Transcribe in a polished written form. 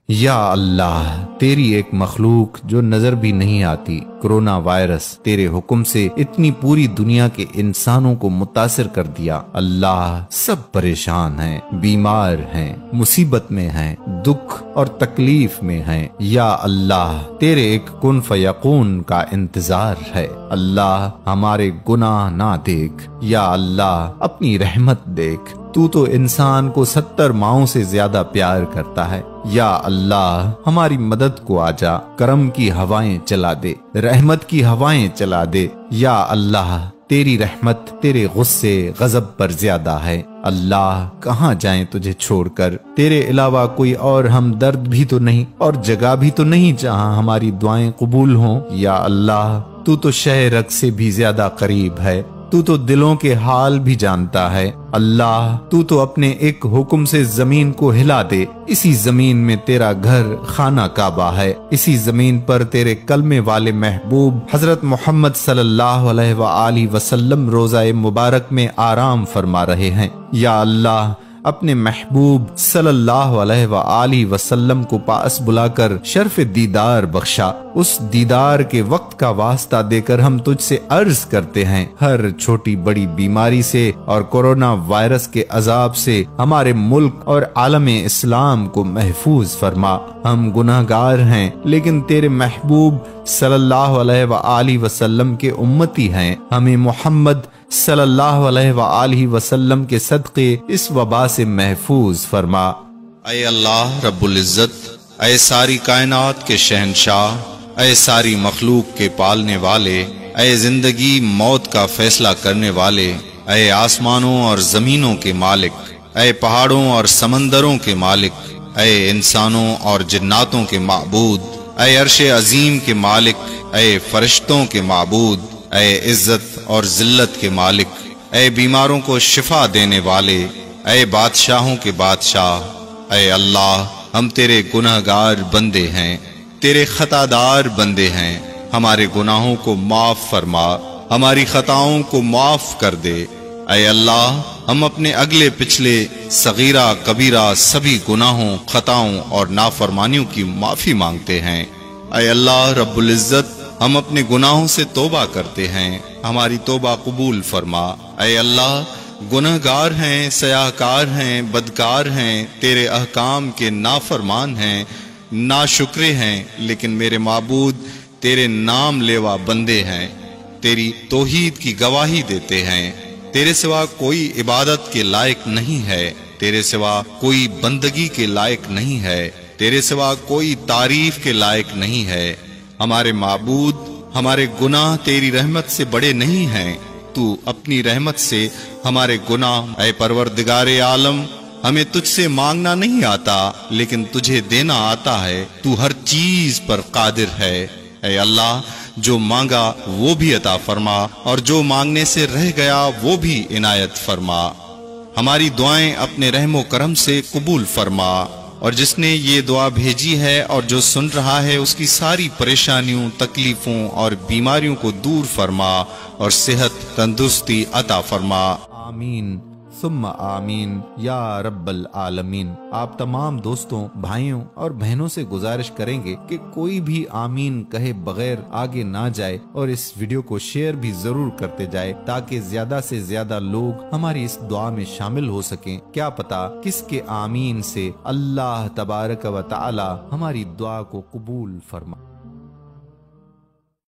یا اللہ، تیری ایک مخلوق جو نظر بھی نہیں آتی، کرونا وائرس، تیرے حکم سے اتنی پوری دنیا کے انسانوں کو متاثر کر دیا۔ اللہ، سب پریشان ہیں، بیمار ہیں، مصیبت میں ہیں، دکھ اور تکلیف میں ہیں۔ یا اللہ، تیرے ایک کن فیکون کا انتظار ہے۔ اللہ، ہمارے گناہ نہ دیکھ، یا اللہ اپنی رحمت دیکھ۔ تو انسان کو 70 ماؤں سے زیادہ پیار کرتا ہے۔ یا اللہ، ہماری مدد کو آجا، کرم کی ہوائیں چلا دے، رحمت کی ہوائیں چلا دے۔ یا اللہ، تیری رحمت تیرے غصے غضب پر زیادہ ہے۔ اللہ، کہاں جائیں تجھے چھوڑ کر؟ تیرے علاوہ کوئی اور ہمدرد بھی تو نہیں، اور جگہ بھی تو نہیں جہاں ہماری دعائیں قبول ہوں۔ یا اللہ، تو شہ رگ سے بھی زیادہ قریب ہے، تو دلوں کے حال بھی جانتا ہے۔ اللہ، تو اپنے ایک حکم سے زمین کو ہلا دے۔ اسی زمین میں تیرا گھر خانہ کعبہ ہے، اسی زمین پر تیرے کلمے والے محبوب حضرت محمد صلی اللہ علیہ وآلہ وسلم روضہ مبارک میں آرام فرما رہے ہیں۔ یا اللہ، اپنے محبوب صلی اللہ علیہ وآلہ وسلم کو پاس بلا کر شرف دیدار بخشا۔ اس دیدار کے وقت کا واسطہ دے کر ہم تجھ سے عرض کرتے ہیں، ہر چھوٹی بڑی بیماری سے اور کورونا وائرس کے عذاب سے ہمارے ملک اور عالم اسلام کو محفوظ فرما۔ ہم گناہگار ہیں، لیکن تیرے محبوب صلی اللہ علیہ وآلہ وسلم کے امتی ہیں۔ ہمیں محمد صلی اللہ علیہ وآلہ وسلم کے صدقے اس وبا سے محفوظ فرما۔ اے اللہ رب العزت، اے ساری کائنات کے شہنشاہ، اے ساری مخلوق کے پالنے والے، اے زندگی موت کا فیصلہ کرنے والے، اے آسمانوں اور زمینوں کے مالک، اے پہاڑوں اور سمندروں کے مالک، اے انسانوں اور جناتوں کے معبود، اے عرش عظیم کے مالک، اے فرشتوں کے معبود، اے عزت اور ذلت کے مالک، اے بیماروں کو شفا دینے والے، اے بادشاہوں کے بادشاہ، اے اللہ، ہم تیرے گناہگار بندے ہیں، تیرے خطادار بندے ہیں۔ ہمارے گناہوں کو معاف فرما، ہماری خطاؤں کو معاف کر دے۔ اے اللہ، ہم اپنے اگلے پچھلے صغیرہ کبیرہ سبھی گناہوں، خطاؤں اور نافرمانیوں کی معافی مانگتے ہیں۔ اے اللہ رب العزت، ہم اپنے گناہوں سے توبہ کرتے ہیں، ہماری توبہ قبول فرما۔ اے اللہ، گنہگار ہیں، سیاہکار ہیں، بدکار ہیں، تیرے احکام کے نافرمان ہیں، ناشکرے ہیں، لیکن میرے معبود تیرے نام لیوا بندے ہیں، تیری توحید کی گواہی دیتے ہیں۔ تیرے سوا کوئی عبادت کے لائق نہیں ہے، تیرے سوا کوئی بندگی کے لائق نہیں ہے، تیرے سوا کوئی تعریف کے لائق نہیں ہے۔ ہمارے معبود، ہمارے گناہ تیری رحمت سے بڑے نہیں ہیں، تو اپنی رحمت سے ہمارے گناہ، اے پروردگار عالم، ہمیں تجھ سے مانگنا نہیں آتا، لیکن تجھے دینا آتا ہے۔ تو ہر چیز پر قادر ہے۔ اے اللہ، جو مانگا وہ بھی عطا فرما، اور جو مانگنے سے رہ گیا وہ بھی عنایت فرما۔ ہماری دعائیں اپنے رحم و کرم سے قبول فرما، اور جس نے یہ دعا بھیجی ہے اور جو سن رہا ہے، اس کی ساری پریشانیوں، تکلیفوں اور بیماریوں کو دور فرما، اور صحت تندرستی عطا فرما۔ آمین ثم آمین یا رب العالمین۔ آپ تمام دوستوں، بھائیوں اور بہنوں سے گزارش کریں گے کہ کوئی بھی آمین کہے بغیر آگے نہ جائے، اور اس ویڈیو کو شیئر بھی ضرور کرتے جائے، تاکہ زیادہ سے زیادہ لوگ ہماری اس دعا میں شامل ہو سکیں۔ کیا پتا کس کے آمین سے اللہ تبارک و تعالی ہماری دعا کو قبول فرما۔